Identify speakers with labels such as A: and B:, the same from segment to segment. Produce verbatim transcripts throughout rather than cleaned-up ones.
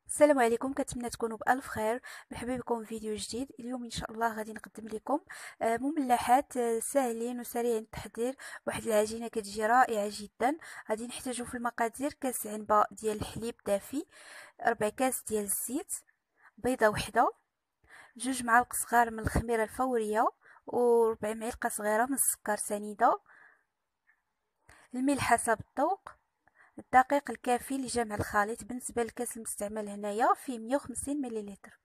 A: السلام عليكم، كنتمنى تكونوا بألف خير. مرحبا بكم في فيديو جديد. اليوم ان شاء الله غادي نقدم لكم آه، مملحات آه، ساهلين وسريعين التحضير. واحد العجينه كتجي رائعه جدا. غادي نحتاجو في المقادير كاس عنبه ديال الحليب دافي، ربع كاس ديال الزيت، بيضه وحده، جوج معالق صغار من الخميره الفوريه، وربع معلقه صغيره من السكر سنيده، الملح حسب الذوق، الدقيق الكافي لجمع الخليط. بالنسبه للكاس المستعمل هنايا فيه مية وخمسين مليلتر.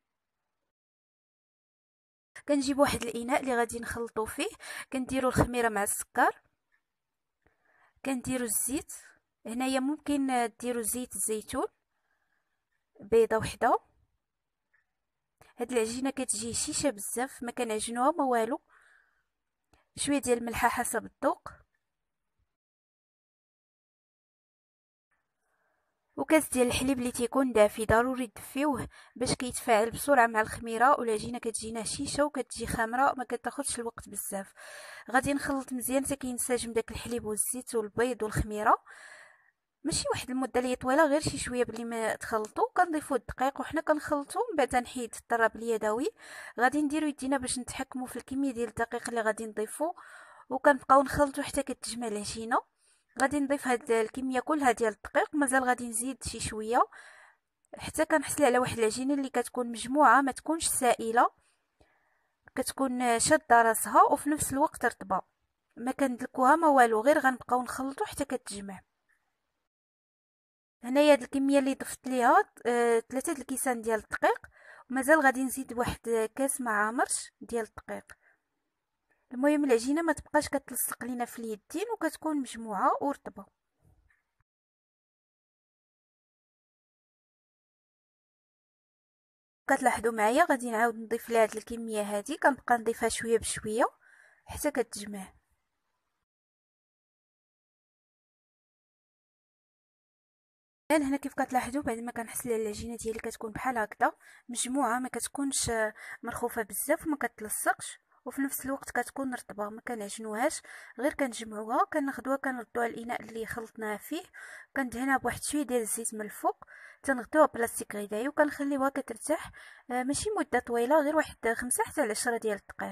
A: كنجيب واحد الاناء اللي غادي نخلطو فيه، كنديرو الخميره مع السكر، كنديرو الزيت. هنايا ممكن ديروا زيت الزيتون، بيضه وحده. هاد العجينه كتجي هشيشه بزاف، ما كنعجنوها ما والو. شويه ديال الملحه حسب الذوق، وكاس ديال الحليب اللي تيكون دافي. ضروري تدفيوه باش كيتفاعل بسرعه مع الخميره، والعجينه كتجينا هشيشه وكتجي خامره، ما كتاخذش الوقت بزاف. غادي نخلط مزيان حتى كينسجم داك الحليب والزيت والبيض والخميره. ماشي واحد المده اللي طويله، غير شي شويه بلي ما تخلطوا. كنضيفوا الدقيق وحنا كنخلطوا، من بعد نحيد الطراب اليدوي. غادي نديرو يدينا باش نتحكموا في الكميه ديال الدقيق اللي غادي نضيفوا، وكنبقاو نخلطوا حتى كتجمع العجينه. غادي نضيف هاد الكميه كلها ديال الدقيق، مازال غادي نزيد شي شويه حتى كنحصل على واحد العجينه اللي كتكون مجموعه، ما تكونش سائله، كتكون شاده راسها وفي نفس الوقت رطبه. ما كندلكوها ما والو، غير غنبقاو نخلطوا حتى كتجمع. هنايا هاد الكميه اللي ضفت ليها آه، ثلاثه الكيسان ديال الدقيق، ومازال غادي نزيد واحد كاس مع عامرش ديال الدقيق. المهم العجينه ما تبقاش كتلصق لينا في اليدين، وكتكون مجموعه ورطبه. كتلاحظوا معايا غادي نعاود نضيف لها هاد الكميه هادي، كنبقى نضيفها شويه بشويه حتى كتجمع. الان هنا كيف كتلاحظوا بعد ما كنحصل على العجينه ديالي كتكون بحال هكذا مجموعه، ما كتكونش مرخوفه بزاف وما كتلصقش، وفي نفس الوقت كتكون رطبه. ما كنعجنوهاش، غير كنجمعوها، كناخدوها كنردوها الاناء اللي خلطناها فيه، كندهنها بواحد شويه ديال الزيت من الفوق، تنغطيوها بلاستيك غذائي وكنخليوها كترتاح. آه ماشي مده طويله، غير واحد خمسة حتى عشرة ديال الدقائق.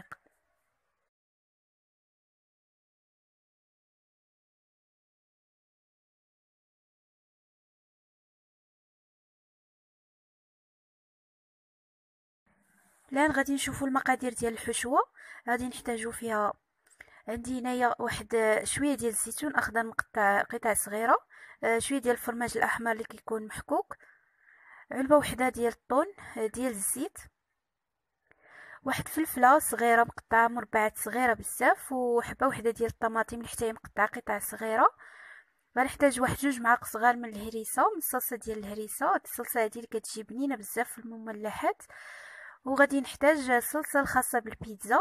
A: الان غادي نشوفوا المقادير ديال الحشوه. غادي نحتاجو فيها، عندي هنايا واحد شويه ديال الزيتون اخضر مقطع قطع صغيره، آه، شويه ديال الفرماج الاحمر اللي كيكون محكوك، علبه وحده ديال الطون آه، ديال الزيت، واحد فلفله صغيره مقطعه مربعات صغيره بزاف، وحبه وحده ديال الطماطم اللي حتى هي مقطعه قطع صغيره. غنحتاج واحد جوج معالق صغار من الهريسه، من الصلصه ديال الهريسه. هاد الصلصه هادي اللي كتجي بنينه بزاف في المملحات. وغادي نحتاج الصلصه الخاصه بالبيتزا.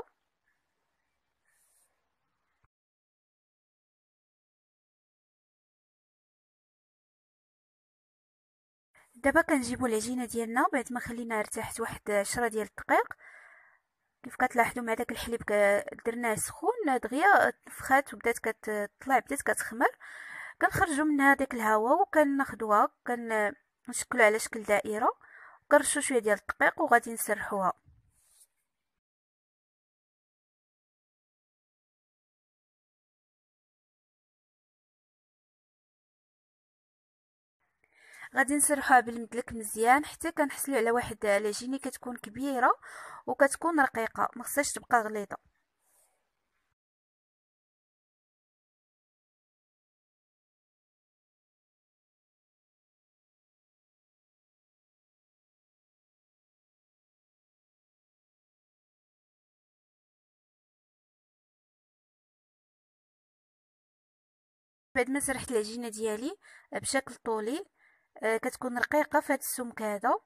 A: دابا كنجيبوا العجينه ديالنا بعد ما خليناها ارتاحت واحد عشرة ديال الدقائق. كيف كتلاحظوا مع داك الحليب درناه سخون دغيا تفخات وبدات كتطلع، بدات كتخمر. كنخرجوا منها داك الهواء وكناخذوها كنشكلوا على شكل دائره، وكنرشوا شويه ديال الدقيق وغادي نسرحوها. غادي نسرحوها بالمدلك مزيان حتى كنحصلوا على واحد العجينه كتكون كبيره وكتكون رقيقه، ما خصهاش تبقى غليظه. بعد ما سرحت العجينه ديالي بشكل طولي، آه، كتكون رقيقه في هذا السمك هذا.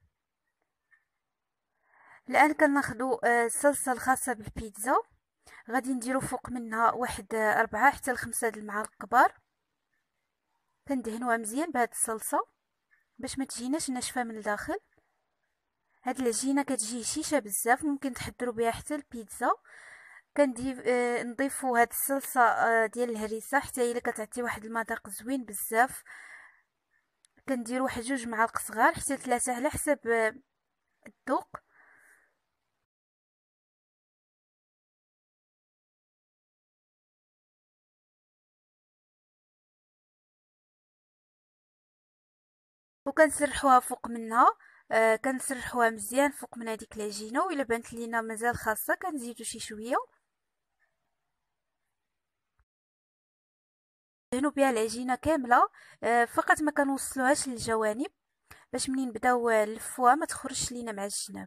A: الان كناخدو آه، الصلصه الخاصه بالبيتزا. غادي نديرو فوق منها واحد آه، أربعة حتى لخمسة د المعالق كبار. كندهنوها مزيان بهاد الصلصه باش ما تجيناش ناشفه من الداخل. هاد العجينه كتجي هشيشه بزاف، ممكن تحضروا بها حتى البيتزا. كنديف آه نضيفوا هاد الصلصه آه ديال الهريسه حتى هي اللي كتعطي واحد المذاق زوين بزاف. كندير واحد جوج معالق صغار حتى ثلاثة على حسب الذوق. وكنسرحوها فوق منها. آه كنسرحوها مزيان فوق من هذيك العجينه، وإلا بانت لينا مازال خاصه كنزيدو شي شويه. دهنوا بها العجينه كامله. آه فقط ما كنوصلوهاش للجوانب باش منين نبداو نلفوها ما تخرجش لينا مع الجناب.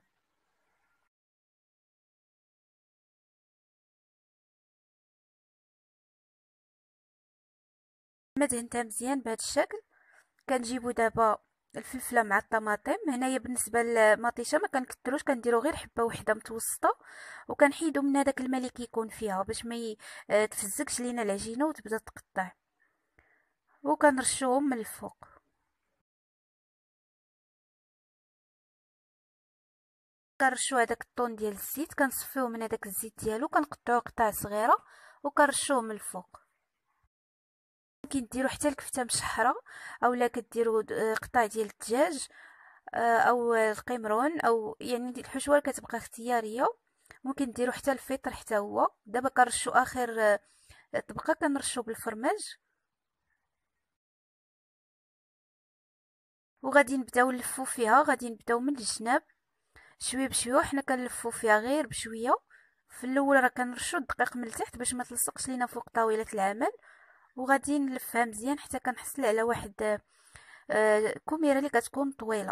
A: ما دهنتها مزيان بهذا الشكل. كنجيبو دابا الفلفله مع الطماطم. هنايا بالنسبه للمطيشه ما كنكثروش، كنديرو غير حبه وحده متوسطه، وكنحيدو من هذاك الماء اللي كيكون فيها باش ما تفزكش لينا العجينه وتبدا تقطع، وكنرشوهم من الفوق. كنرشو هذاك الطون ديال الزيت، كنصفيوه من هذاك الزيت ديالو، كنقطعوه قطع صغيره وكنرشوه من الفوق. ممكن ديروا حتى الكفته مشحره، اولا كديروا قطع ديال الدجاج او القمرون، او يعني الحشوه كتبقى اختياريه. ممكن ديروا حتى الفطر حتى هو. دابا كنرشو اخر طبقه كنرشو بالفرماج، وغادي نبداو نلفو فيها. غادي نبداو من الجناب شويه بشويه، حنا كنلفو فيها غير بشويه. في الاول راه كنرشو الدقيق من التحت باش ما تلصقش لينا فوق طاوله العمل، وغادي نلفها مزيان حتى كنحصل على واحد آه كميره اللي كتكون طويله.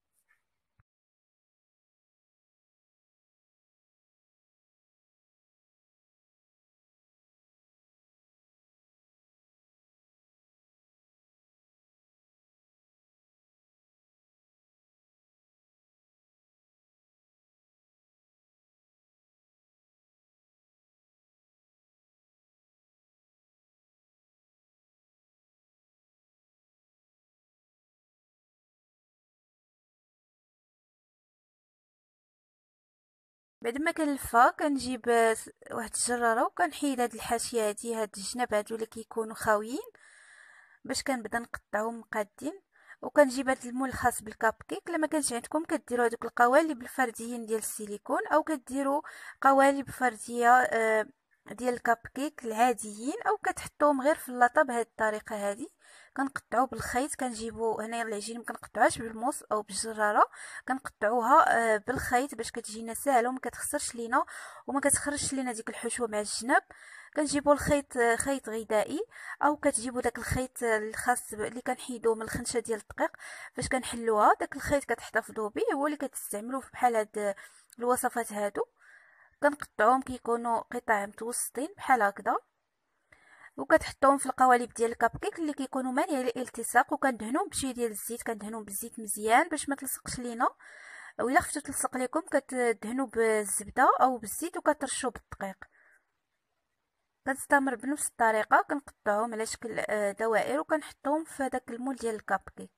A: بعد ما كنلفها كنجيب آه، واحد الجراره وكنحيد هاد الحاشيه هادي، هاد الجناب هادو اللي كيكونوا خاويين، باش كنبدا نقطعهم مقادين. وكنجيب هاد المول الخاص بالكاب كيك. لما كانش عندكم كديروا هذوك القوالب الفرديين ديال السيليكون، او كديروا قوالب فرديه آه، ديال الكاب كيك العاديين، او كتحطوهم غير في اللاطه بهذه الطريقه هذه. كنقطعو بالخيط. كنجيبو هنايا العجين مكنقطعوهاش بالموس او بالجراره، كنقطعوها آه، بالخيط باش كتجينا ساهله وما كتخسرش لينا وما كتخرجش لينا ديك الحشوه مع الجناب. كنجيبو الخيط آه، خيط غذائي، او كتجيبوا داك الخيط الخاص اللي كنحيدوه من الخنشه ديال الدقيق باش كنحلوها. داك الخيط كتحتفظوا به، هو اللي كتستعملوه بحال هاد الوصفات هادو. كنقطعوهم كيكونوا قطع متوسطين بحال هكذا، وكتحطوهم في القوالب ديال الكب كيك اللي كيكونوا مانع الالتصاق، وكندهنوهم بشويه ديال الزيت. كندهنوهم بالزيت مزيان باش ما تلصقش لينا، وإلا خفتو تلصق لكم كتدهنوا بالزبده او بالزيت وكترشوا بالدقيق. كنستمر بنفس الطريقه، كنقطعهم على شكل آه، دوائر وكنحطهم في هذاك المول ديال الكاب كيك.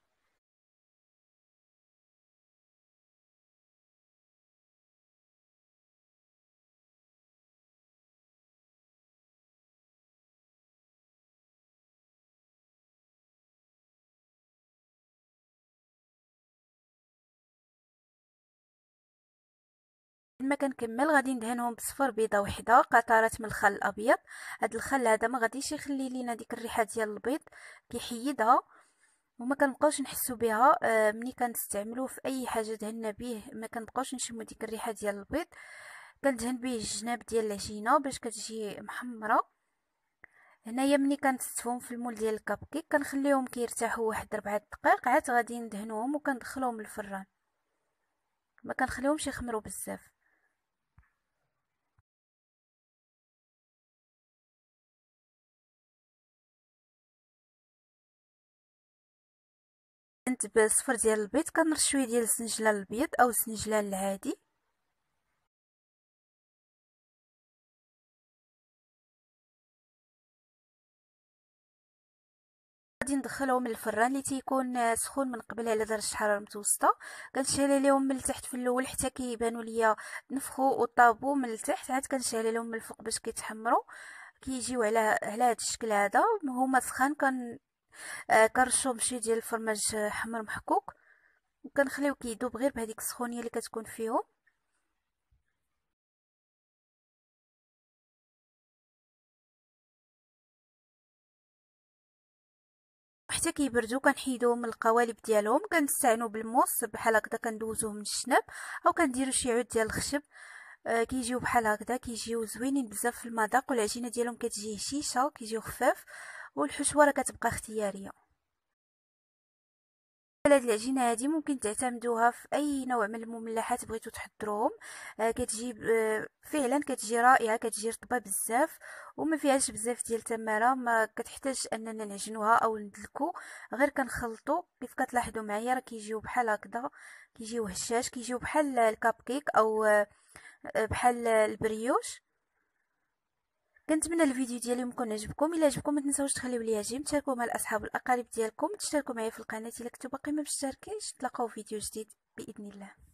A: لما كنكمل غادي ندهنهم بصفر بيضه وحده، قطرات من الخل الابيض. هذا الخل هذا ما غاديش يخلي لينا ديك الريحه ديال البيض، كيحيدها وما كنبقاوش نحسو بها. آه ملي كنستعملوه في اي حاجه دهنا به ما كنبقاوش نشمو ديك الريحه ديال البيض. كندهن به الجناب ديال العجينه باش كتجي محمره. هنايا ملي كنستفهم في المول ديال الكب كيك كنخليهم كيرتاحوا واحد ربعة دقائق، عاد غادي ندهنوهم وكندخلوهم للفران. ما كنخليهمش يخمروا بزاف. انت بصفر ديال البيض كنرش شويه ديال السنجلان الابيض او السنجلان العادي. غادي ندخلهم للفران اللي تيكون سخون من قبل على درجه حراره متوسطه. كنشعل عليهم من التحت في الاول حتى كيبانوا ليا نفخوا وطابوا من التحت، عاد كنشعل عليهم من الفوق باش كيتحمروا كيجيو على على هذا الشكل هذا. هما سخان كن آه كنرشوهم بشويه ديال الفرماج حمر محكوك، وكنخليو كيذوب غير بهذيك السخونيه اللي كتكون فيهم. حتى كيبردو كنحيدوهم من القوالب ديالهم، كنستعنوا بالموس بحال هكذا، كندوزوه من الشناب او كنديروا شي عود ديال الخشب. آه كيجيو بحال هكذا، كيجيو زوينين بزاف في المذاق، والعجينه ديالهم كتجي هشيشه، كيجيو خفاف، والحشوه راه كتبقى اختياريه. هاد العجينه هادي ممكن تعتمدوها في اي نوع من المملحات بغيتو تحضروهم. آه كتجي آه فعلا كتجي رائعه، كتجي رطبه بزاف وما فيهاش بزاف ديال التماره، ما كتحتاج اننا نعجنوها او ندلكو، غير كنخلطو. كيف كتلاحظوا معايا راه كيجيو بحال هكذا، كيجيو هشاش، كيجيو بحال الكاب كيك او آه بحال البريوش. كنتمنى الفيديو ديالي يكون عجبكم. الا عجبكم ما تنساوش تخليو لي جيم، تشاركوا مع الاصحاب والاقارب ديالكم، تشتركوا معايا في القناه الا كنتو باقي ما مشتركينش. نتلاقاو في فيديو جديد باذن الله.